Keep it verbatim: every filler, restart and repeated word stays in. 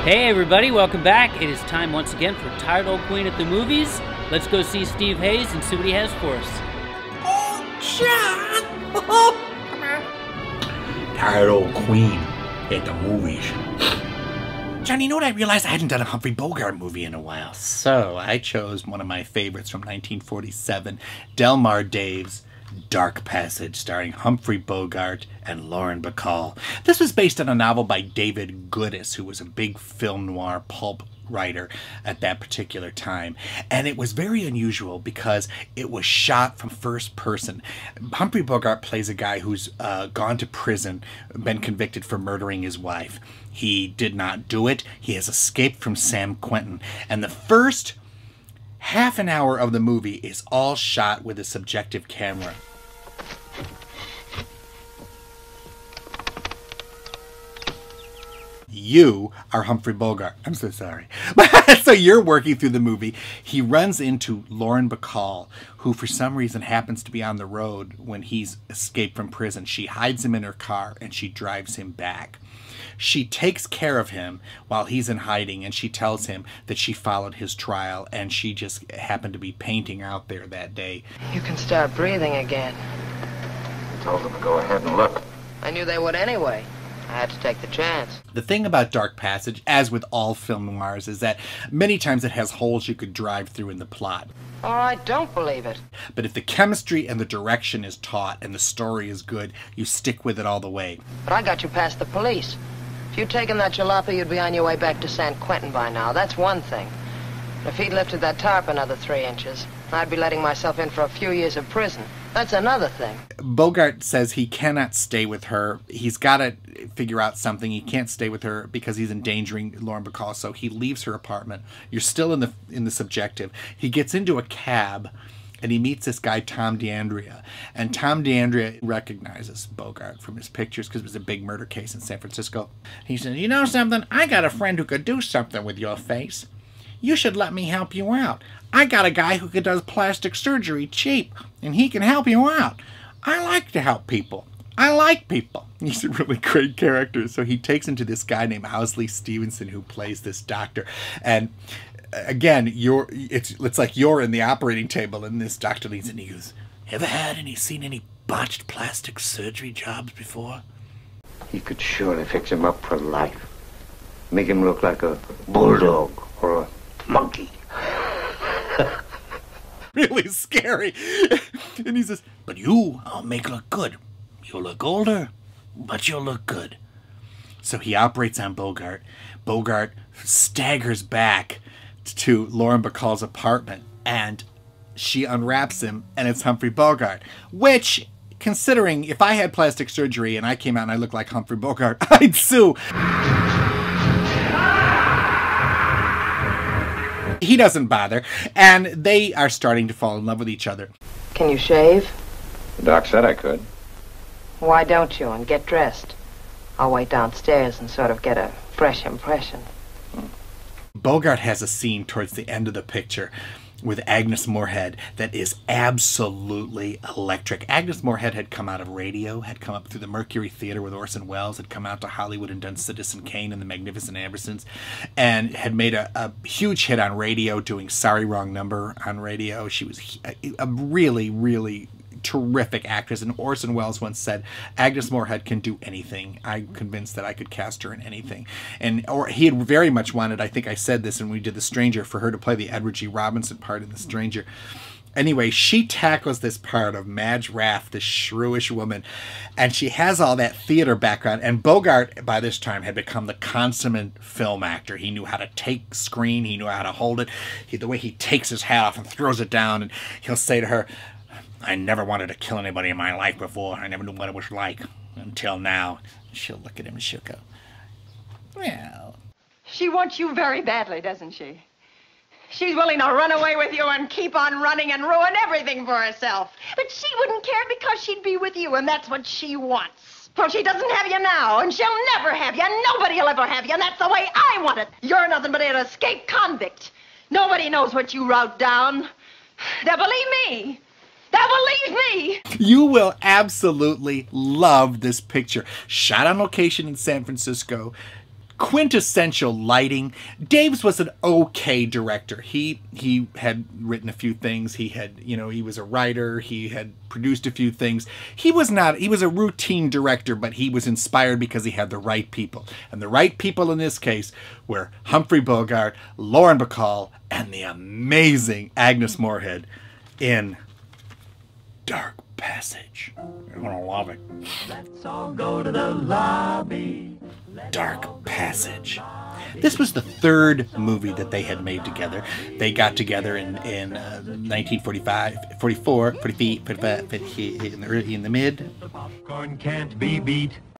Hey everybody, welcome back. It is time once again for Tired Old Queen at the Movies. Let's go see Steve Hayes and see what he has for us. Oh, John! Oh. Tired Old Queen at the Movies. John, you know what I realized? I hadn't done a Humphrey Bogart movie in a while. So I chose one of my favorites from nineteen forty-seven, Delmar Daves' Dark Passage, starring Humphrey Bogart and Lauren Bacall. This was based on a novel by David Goodis, who was a big film noir pulp writer at that particular time. And it was very unusual because it was shot from first person. Humphrey Bogart plays a guy who's uh, gone to prison, been convicted for murdering his wife. He did not do it. He has escaped from San Quentin. And the first half an hour of the movie is all shot with a subjective camera. You are Humphrey Bogart. I'm so sorry. So you're working through the movie. He runs into Lauren Bacall, who for some reason happens to be on the road when he's escaped from prison. She hides him in her car and she drives him back. She takes care of him while he's in hiding, and she tells him that she followed his trial and she just happened to be painting out there that day. You can start breathing again. I told them to go ahead and look. I knew they would anyway. I had to take the chance. The thing about Dark Passage, as with all film noirs, is that many times it has holes you could drive through in the plot. Oh, I don't believe it. But if the chemistry and the direction is taut and the story is good, you stick with it all the way. But I got you past the police. If you'd taken that jalopy, you'd be on your way back to San Quentin by now. That's one thing. If he'd lifted that tarp another three inches, I'd be letting myself in for a few years of prison. That's another thing. Bogart says he cannot stay with her. He's got to figure out something. He can't stay with her because he's endangering Lauren Bacall, so he leaves her apartment. You're still in the in the subjective. He gets into a cab, and he meets this guy, Tom D'Andrea. And Tom D'Andrea recognizes Bogart from his pictures because it was a big murder case in San Francisco. He says, you know something? I got a friend who could do something with your face. You should let me help you out. I got a guy who does plastic surgery cheap, and he can help you out. I like to help people. I like people. He's a really great character. So he takes him to this guy named Owsley Stevenson who plays this doctor. And again, you're it's it's like you're in the operating table, and this doctor leans in and he goes, ever had any seen any botched plastic surgery jobs before? He could surely fix him up for life. Make him look like a bulldog or a monkey. Really scary. And he says, but you, I'll make look good. You'll look older, but you'll look good. So he operates on Bogart. Bogart staggers back to Lauren Bacall's apartment, and she unwraps him, and it's Humphrey Bogart. Which, considering if I had plastic surgery and I came out and I looked like Humphrey Bogart, I'd sue. He doesn't bother, and they are starting to fall in love with each other. Can you shave? The doc said I could. Why don't you, and get dressed? I'll wait downstairs and sort of get a fresh impression. Bogart has a scene towards the end of the picture with Agnes Moorehead that is absolutely electric. Agnes Moorehead had come out of radio, had come up through the Mercury Theater with Orson Welles, had come out to Hollywood and done Citizen Kane and the Magnificent Ambersons, and had made a, a huge hit on radio doing Sorry Wrong Number on radio. She was a, a really, really terrific actress, and Orson Welles once said, Agnes Moorehead can do anything. I'm convinced that I could cast her in anything. And or he had very much wanted, I think I said this when we did The Stranger, for her to play the Edward G. Robinson part in The Stranger. Anyway, she tackles this part of Madge Raff, this shrewish woman, and she has all that theater background. And Bogart, by this time, had become the consummate film actor. He knew how to take screen. He knew how to hold it. He, the way he takes his hat off and throws it down, and he'll say to her, I never wanted to kill anybody in my life before. I never knew what it was like until now. She'll look at him and she'll go, well. She wants you very badly, doesn't she? She's willing to run away with you and keep on running and ruin everything for herself. But she wouldn't care because she'd be with you, and that's what she wants. Well, she doesn't have you now, and she'll never have you. Nobody will ever have you, and that's the way I want it. You're nothing but an escaped convict. Nobody knows what you wrote down. They'll believe me. They'll believe me. You will absolutely love this picture. Shot on location in San Francisco. quintessential lighting. Daves was an okay director. He he had written a few things. He had, you know, he was a writer. He had produced a few things. He was not, he was a routine director, but he was inspired because he had the right people. And the right people in this case were Humphrey Bogart, Lauren Bacall, and the amazing Agnes Moorehead in Dark Passage. You're gonna love it. Let's all go to the lobby. Dark Passage. This was the third movie that they had made together. They got together in in uh, nineteen forty-five, forty-four, forty-five, forty-five, in the early, in the mid. The popcorn can't be beat.